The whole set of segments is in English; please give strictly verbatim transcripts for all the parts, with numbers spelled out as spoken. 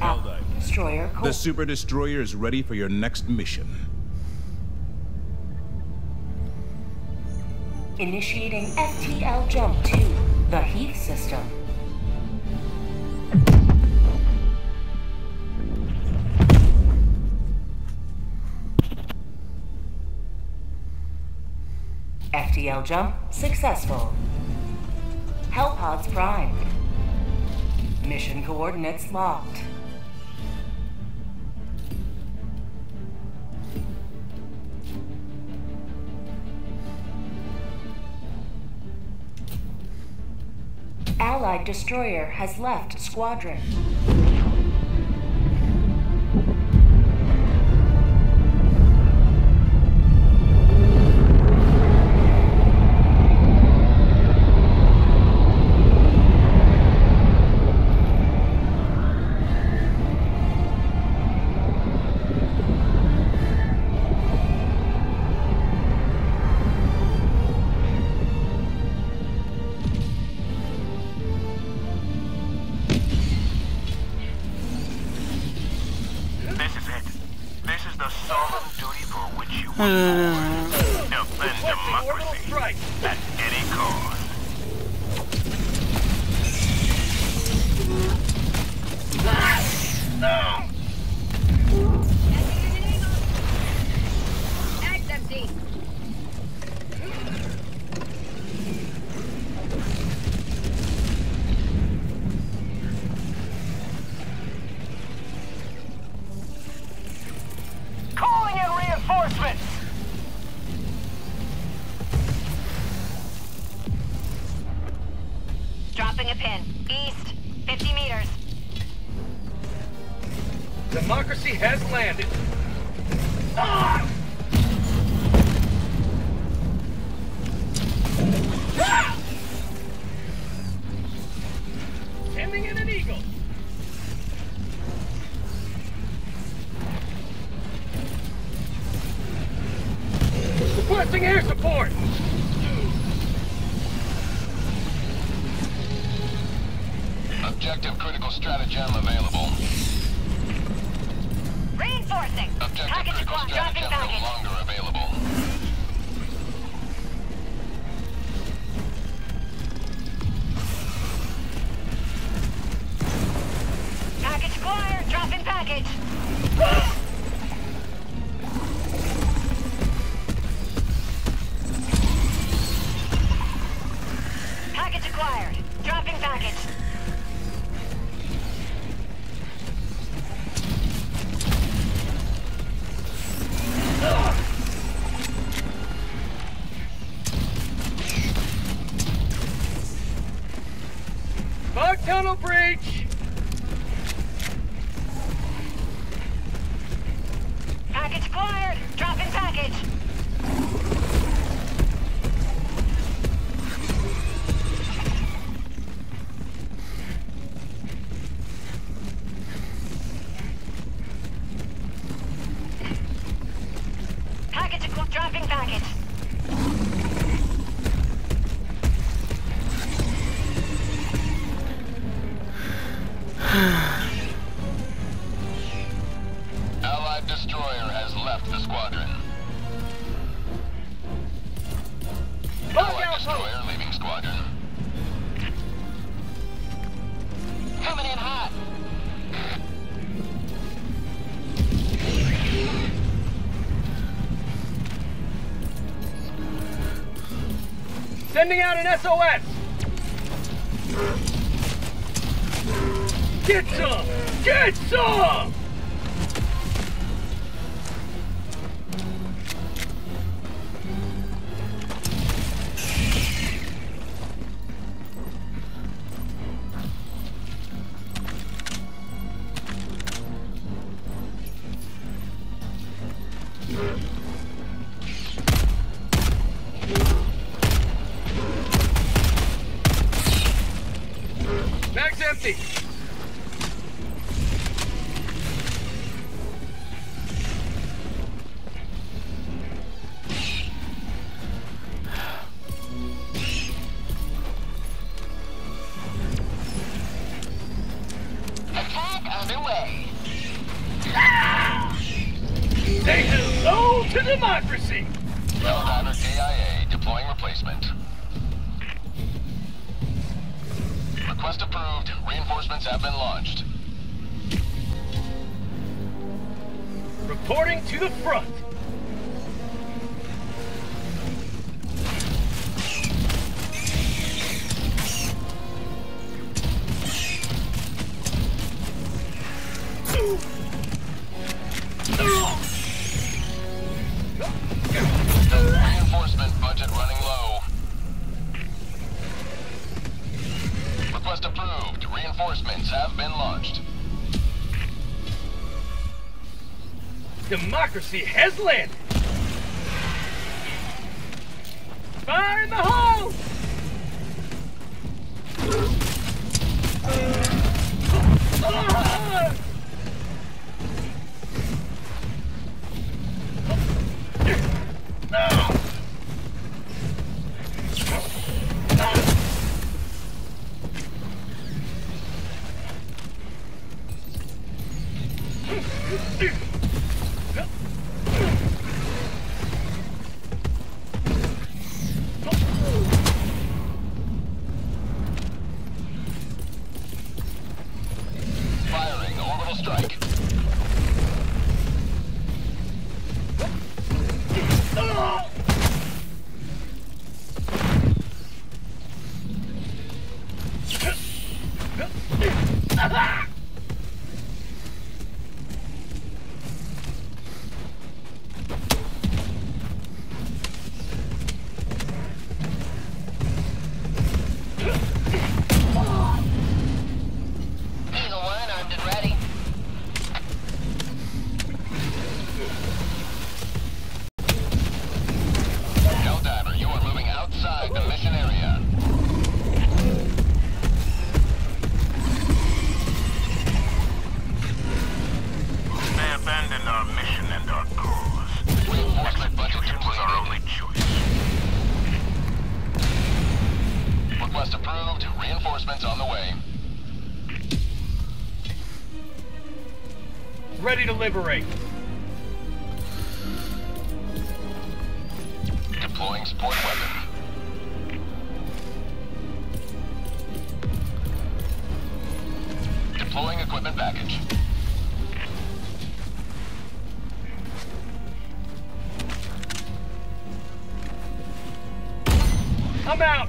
Helldivers. Destroyer cold. The Super Destroyer is ready for your next mission. Initiating F T L jump to the Heath system. F T L jump successful. Hellpods primed. Mission coordinates locked. Allied destroyer has left squadron. Defend democracy at any cost. That's empty. Calling in reinforcements! Dropping a pin. East. fifty meters. Democracy has landed. Ah! Ah! Sending in an eagle. Requesting air support. Objective critical stratagem available. Reinforcing. Objective Package critical across. Dropping stratagem no package. longer available. Package acquired. Dropping package. Package acquired. Dropping package. Fog tunnel breach. Package acquired. Dropping package. Package acqu- dropping package. Allied destroyer has left the squadron. Allied destroyer leaving squadron. Coming in hot. Sending out an S O S. Get some! Get some! Mag's empty. Attack underway. Say hello to democracy! Helldiver K I A deploying replacement. Request approved. Reinforcements have been launched. Reporting to the front. Reinforcement budget running low. Request approved. Reinforcements have been launched. Democracy has landed. Fire in the hole! Ah! No! Firing orbital strike. Eagle one, armed and ready. Helldiver, you are moving outside the mission area. They abandoned our mission and our cause. Reinforcement budget Execution was our only depleted. choice. Request approved. Reinforcements on the way. Ready to liberate. Deploying support weapon. Deploying equipment package. I'm out.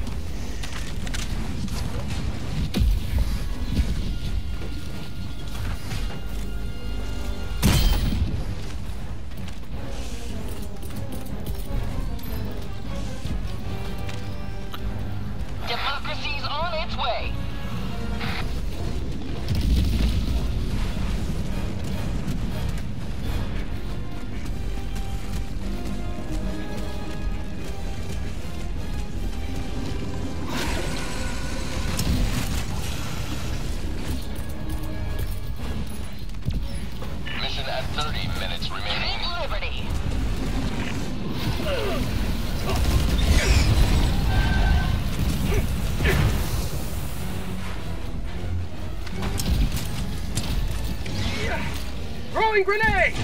Democracy's on its way. Mission at thirty minutes remaining. Take liberty. Throwing grenade!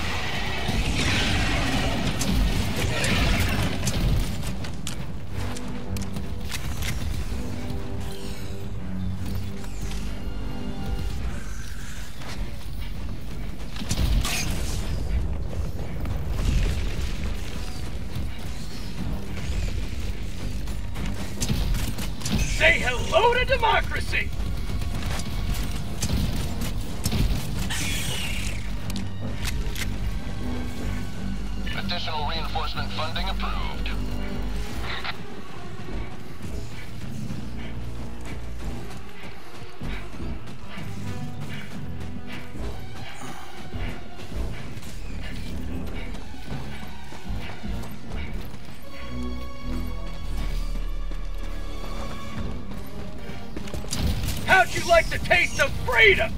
Say hello to democracy! Additional reinforcement funding approved. How'd you like the taste of freedom?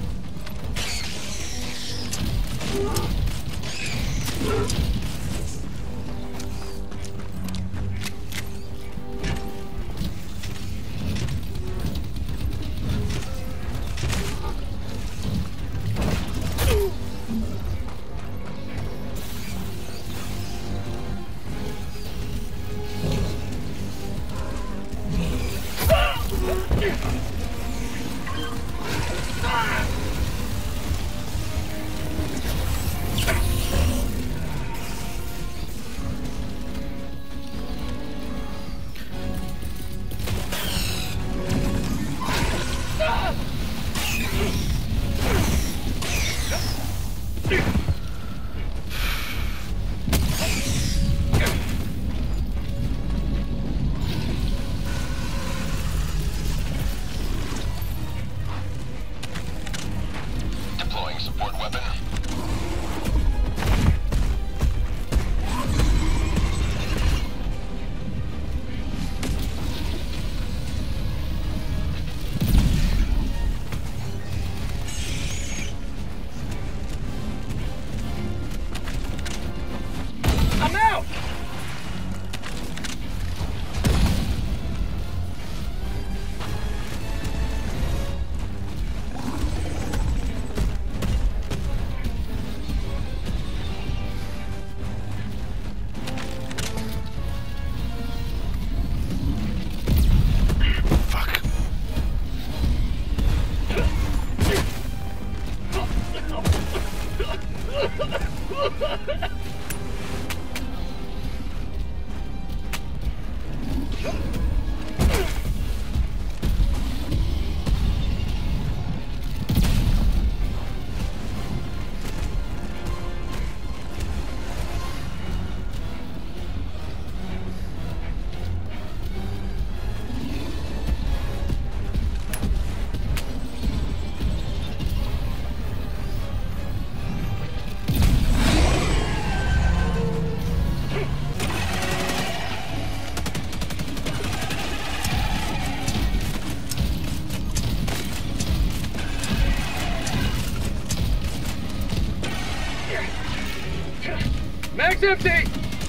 Mag's empty!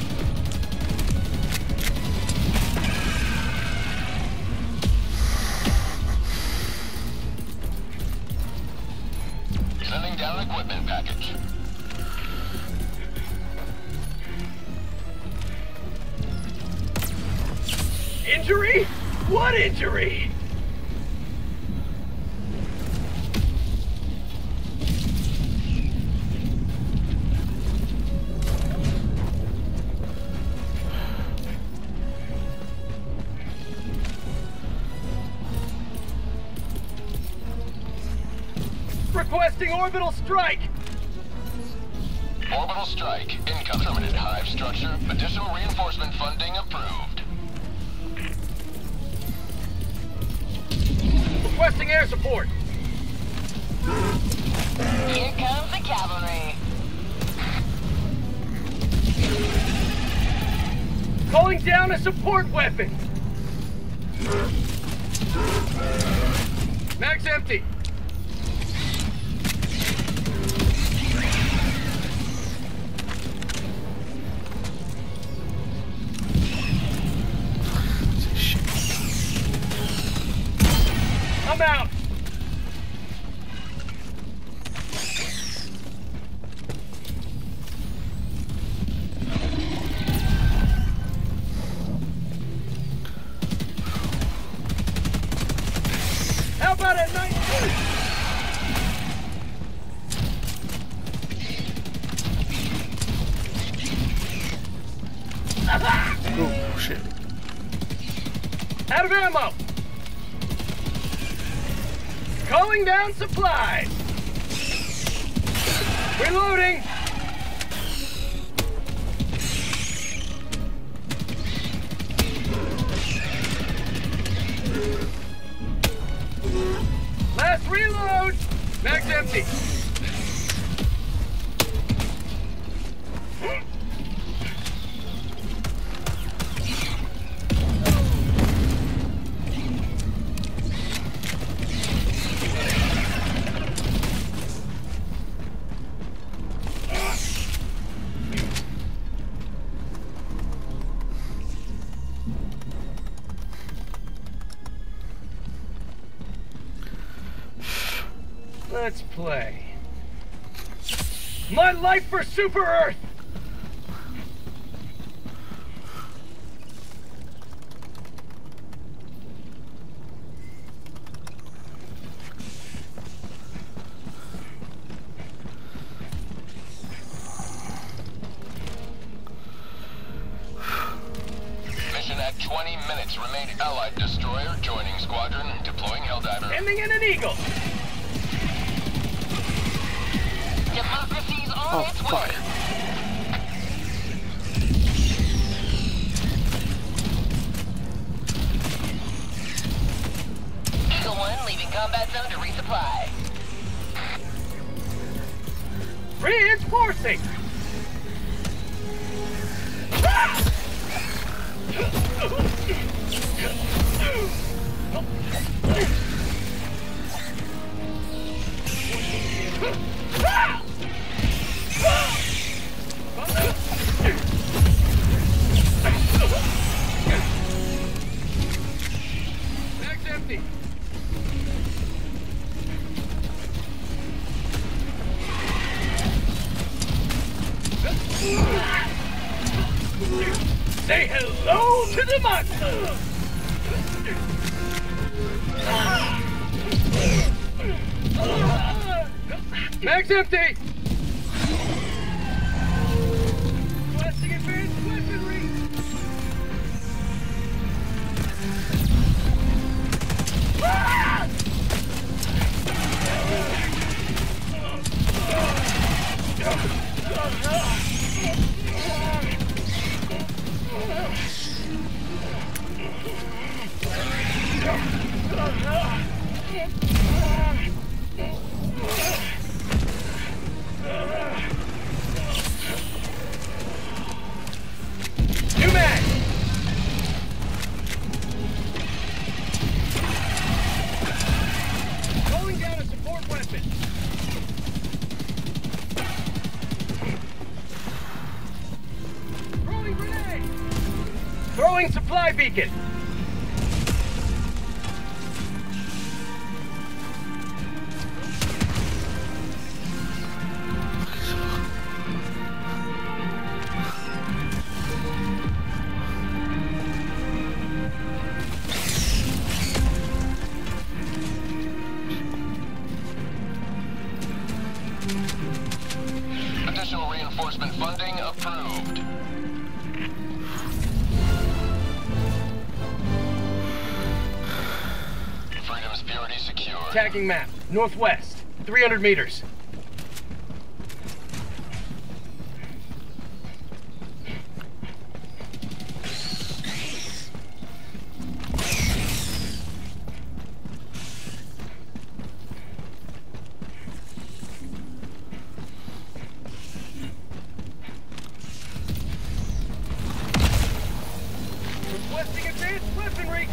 Sending down equipment package. Injury? What injury? Requesting orbital strike! Orbital strike. Income. Permanent hive structure. Additional reinforcement funding approved. Requesting air support! Here comes the cavalry. Calling down a support weapon! Mag's empty! I'm out! How about a night? Oh, shit. Out of ammo! Calling down supplies! Reloading! Last reload! Mag's empty! Let's play. My life for Super Earth! Mission at twenty minutes. Remain Allied destroyer joining squadron. Deploying helldiver. Ending in an eagle! Democracy's on Oh, its fuck. way. Eagle one leaving combat zone to resupply. Reinforcing! Mag's empty. Say hello to the monster! Mag's empty! Installing supply beacon. Additional reinforcement funding approved. Freedom's purity secured. Tagging map. Northwest. three hundred meters. Requesting advanced weaponry.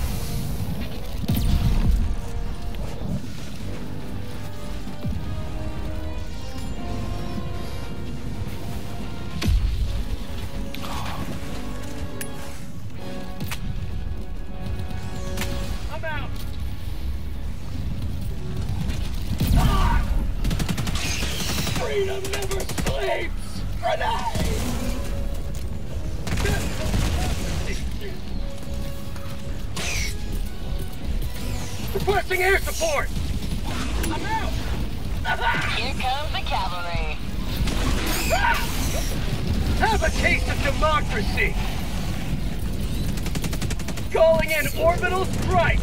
I'm out. Ah! Freedom never sleeps. Grenade! Requesting air support! I'm out! Here comes the cavalry. Have a taste of democracy! Calling in orbital strike!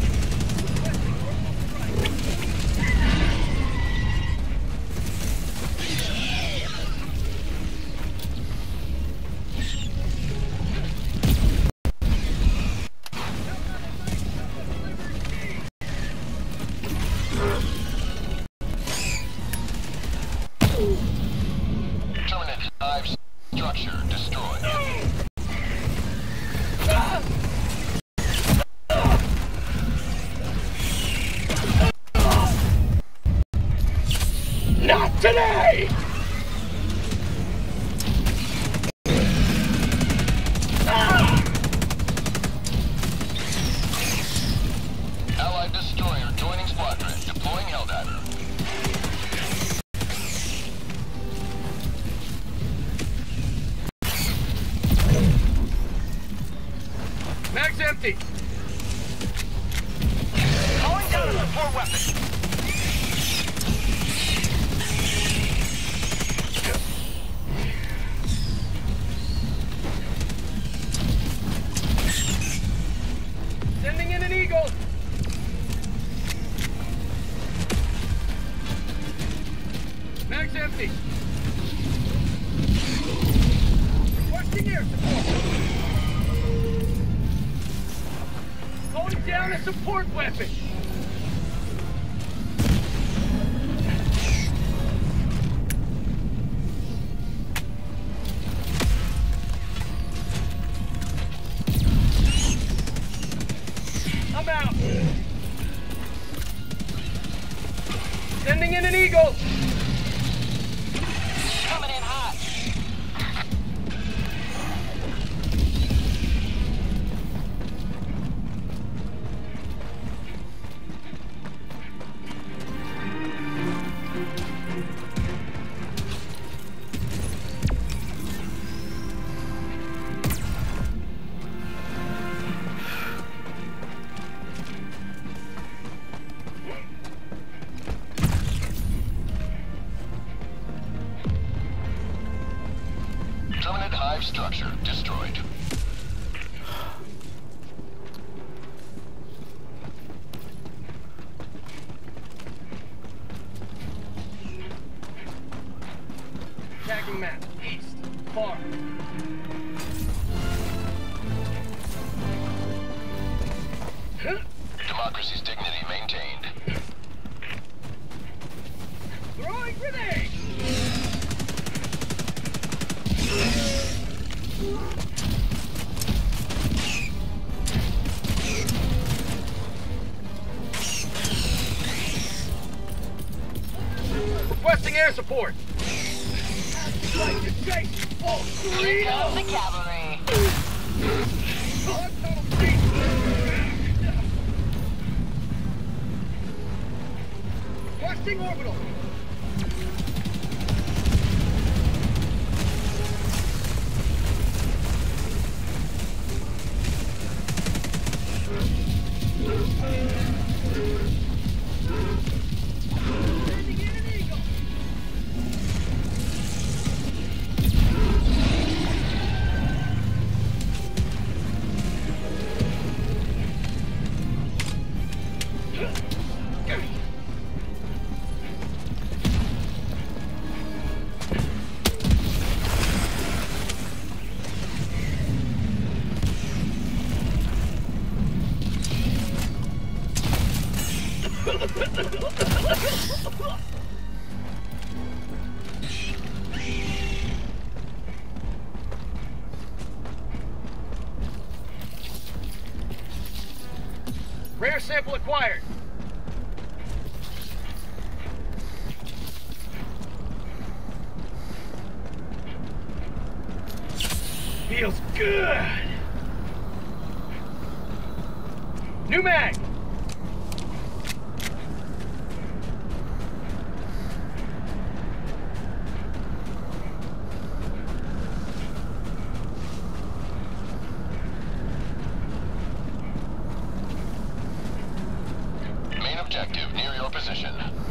Terminate hive structure destroyed. Not today! Allied destroyer joining squadron. Deploying Helldiver. Mag's empty! Calling down a support weapon. Sending in an eagle! Mag's empty! Requesting air support! Calling down a support weapon! I'm out! Sending in an eagle! Coming in hot. Terminate hive structure destroyed. Tagging map. East. Far. Democracy's dignity maintained. Throwing grenade! Requesting air support! Like to chase all Here three comes of the cavalry. them! Requesting orbital. Sending in an eagle. Rare sample acquired. Feels good. New mag. Main objective near your position.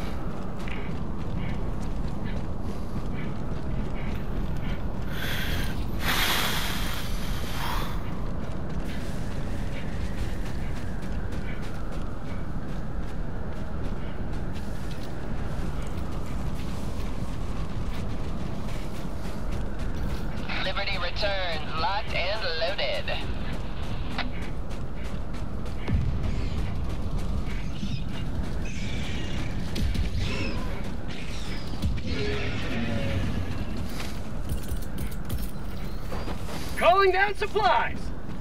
Liberty returns, locked and loaded. Calling down supplies.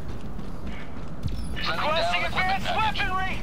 Requesting advanced weaponry.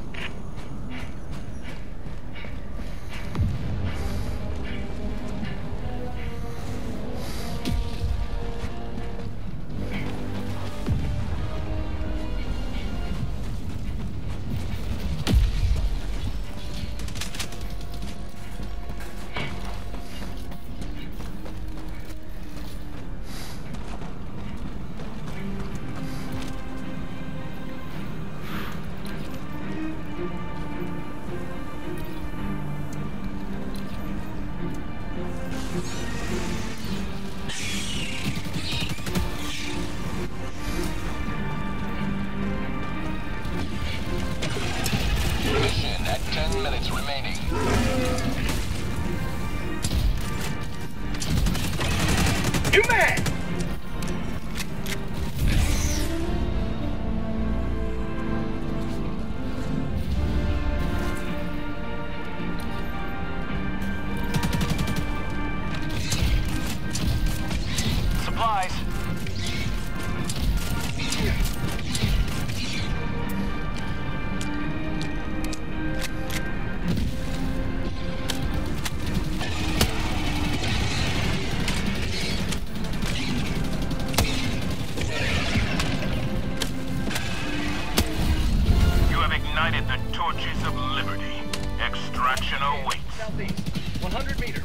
Mission at ten minutes remaining. New mag. Supplies. You have ignited the torches of liberty. Extraction awaits. Southeast. one hundred meters.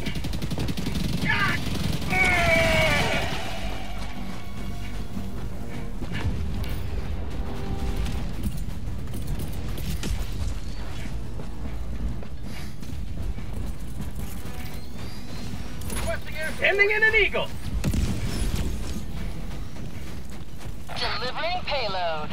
Sending in an eagle. Delivering payload.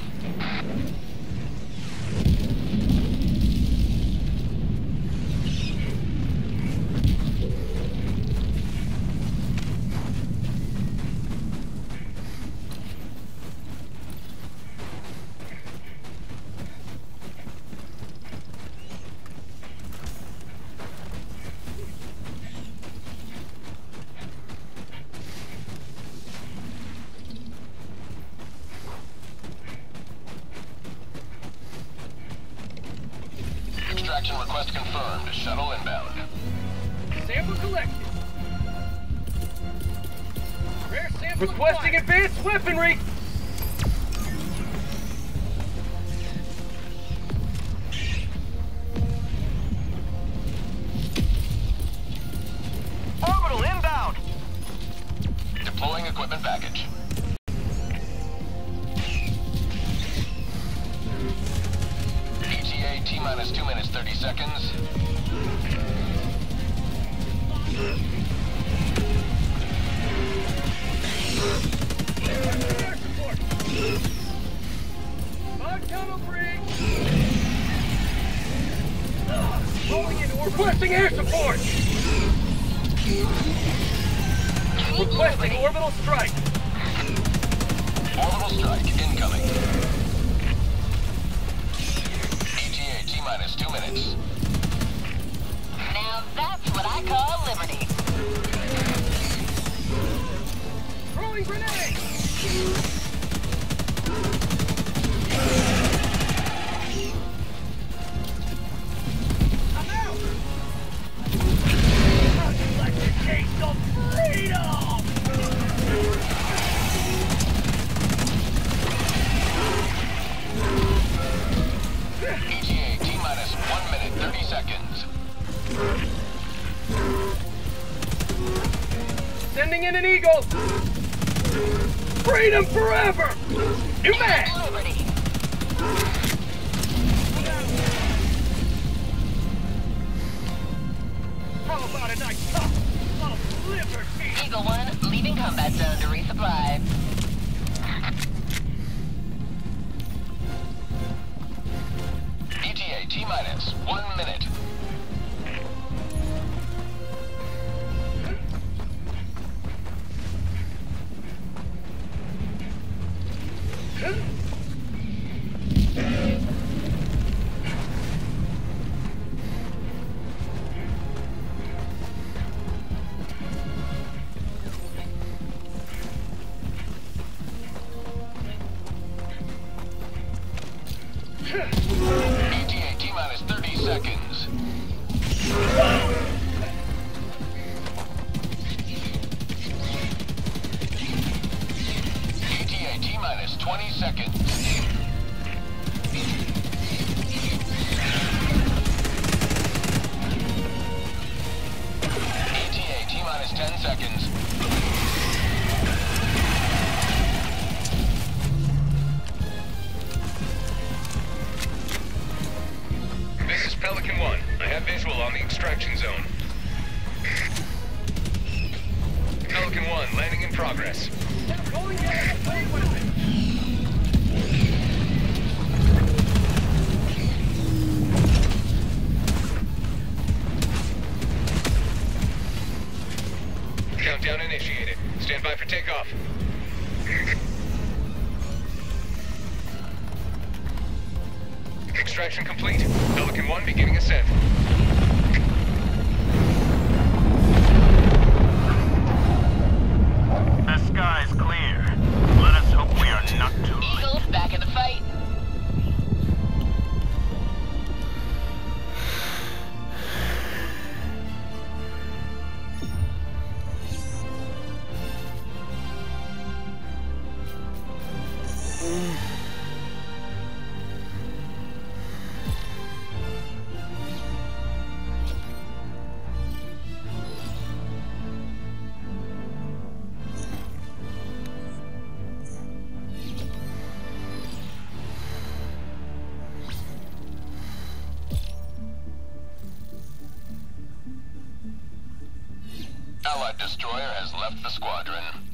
Extraction request confirmed. Shuttle inbound. Sample collected. Rare sample requesting advanced weaponry. equipment package. E T A T-minus two minutes, thirty seconds. Air support! On tunnel breach! Rolling in orbit. Requesting air support! Requesting orbital strike! Orbital strike incoming. E T A T-minus two minutes. Now that's what I call liberty. Throwing grenade! I'm out! How'd you like to taste of freedom? E T A T-minus one minute, thirty seconds. Sending in an eagle! Freedom forever! New man! Liberty. How about a nice cup of liberty? Eagle one, leaving combat zone to resupply. E T A T-minus one minute. E T A T-minus thirty seconds. E T A T-minus twenty seconds. E T A T-minus ten seconds. This is Pelican one. I have visual on the extraction zone. Pelican one, landing in progress. Rolling in a plane weapon! Countdown initiated. Stand by for takeoff. Extraction complete. Pelican one beginning ascent. The sky's clear. Let us hope we are not too late. Eagles back in the fight. Allied destroyer has left the squadron.